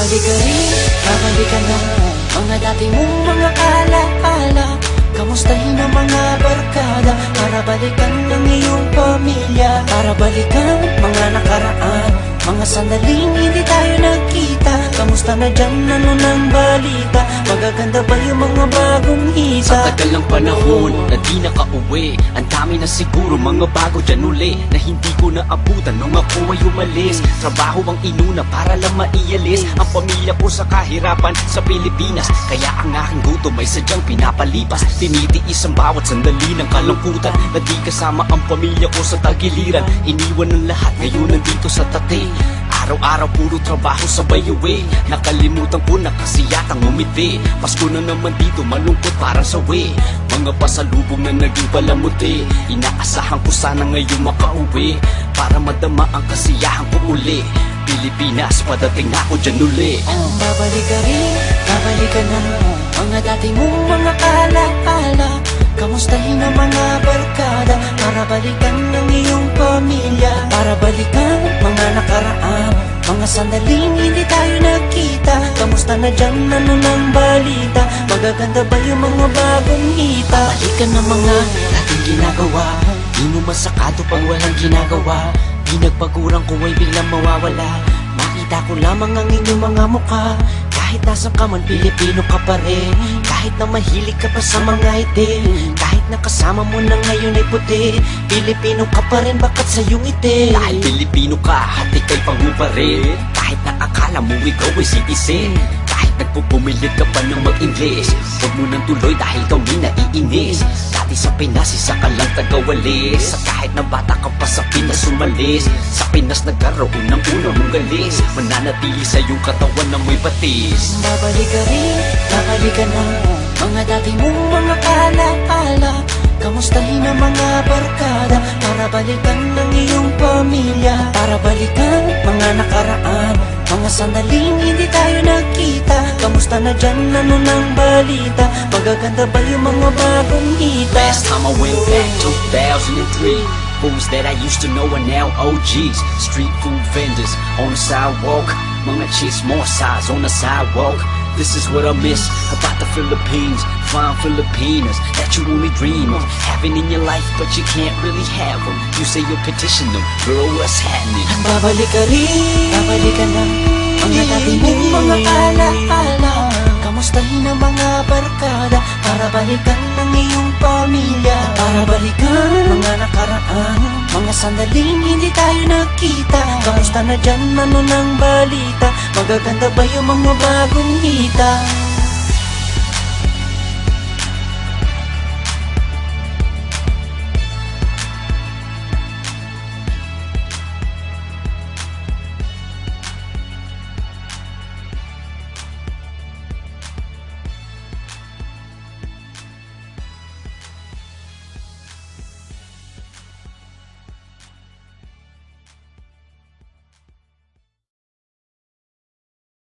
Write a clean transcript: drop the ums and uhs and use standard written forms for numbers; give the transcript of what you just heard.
Babalik ka rin, babalik ka na. Mga dati mong mga alaala, kamustahin ang mga barkada, para balikan ang iyong pamilya, para balikan mga nakaraan, mga sandaling hindi tayo nagkita. Kamusta na dyan, ano nang balita? Magaganda ba yung mga bagong hita? Sa tagal ng panahon na di nakauwi, ang dami na siguro mga bago dyan uli, na hindi ko naabutan nung ako ay umalis. Trabaho ang inuna para lang maialis ang pamilya ko sa kahirapan sa Pilipinas. Kaya ang aking gutom ay sadyang pinapalipas. Tinitiis ang bawat sandali ng kalungkutan, na di kasama ang pamilya ko sa tagiliran. Iniwan ng lahat, ngayon nandito sa Tate. Araw-araw puro trabaho sabay uwi, nakalimutan ko na kasi yatang umiti. Pasko na naman dito, malungkot parang sawi, mga pasalubong na naging palamuti. Inaasahan ko sana ngayon makauwi, para madama ang kasiyahan ko uli. Pilipinas, padating na ako dyan uli. Babalik ka rin, babalik ka na. Mga dati mong mga alaala, kamustahin ang mga barkada, para balikan ang iyong pamilya, para balikan mga nakaraan, mga sandaling hindi tayo nagkita. Kamusta na dyan, ano nang balita? Magaganda ba yung mga bagong hita? Balikan ng mga dating ginagawa, di mo masakado pag walang ginagawa. Di nagpagurang ko ay biglang mawawala, makita ko lamang ang inyong mga mukha. Kahit nasan ka man, Pilipino ka pa rin. Kahit na mahilig ka pa sa mga itim, kahit na kasama mo na ngayon ay puti, Pilipino ka pa rin, bakat sa iyong itim. Dahil Pilipino ka, hati kay pangu pa rin. Kahit na akala mo ikaw ay citizen, kahit nagpupumilit ka pa ng mag-English, huwag mo nang tuloy dahil kami naiinis. Dati sa Pinas, isa ka lang tagawalis, sa kahit na bata ka pa sa Pinas umalis. Sa Pinas nagkaroon ng una mong galis, mananatili sa iyong katawan na may batis. Babalik ka rin, babalik ka na. Mga dati mong mga alaala, kamustahin ang mga barkada, para balikan ang iyong pamilya, para balikan mga nakaraan, mga sandaling hindi tayo nagkita. Kamusta na dyan, ano nang balita? Magaganda ba yung mga bagong hita? Last time I went back, 2003, fools that I used to know are now OGs. Street food vendors on the sidewalk, mga chicks more size on the sidewalk. This is what I miss about the Philippines. Fine Filipinas that you only dream of having in your life, but you can't really have them. You say you'll petition them, girl, what's happening? Babalik ka rin, babalik ka na. Mga dati mong mga alaala, kamustahin ang mga barkada, para balikan ang iyong pamilya, para balikan mga nakaraan, mga sandaling hindi tayo nagkita. Kamusta na dyan, ano nang balita? Magaganda ba yung mga bagong hita?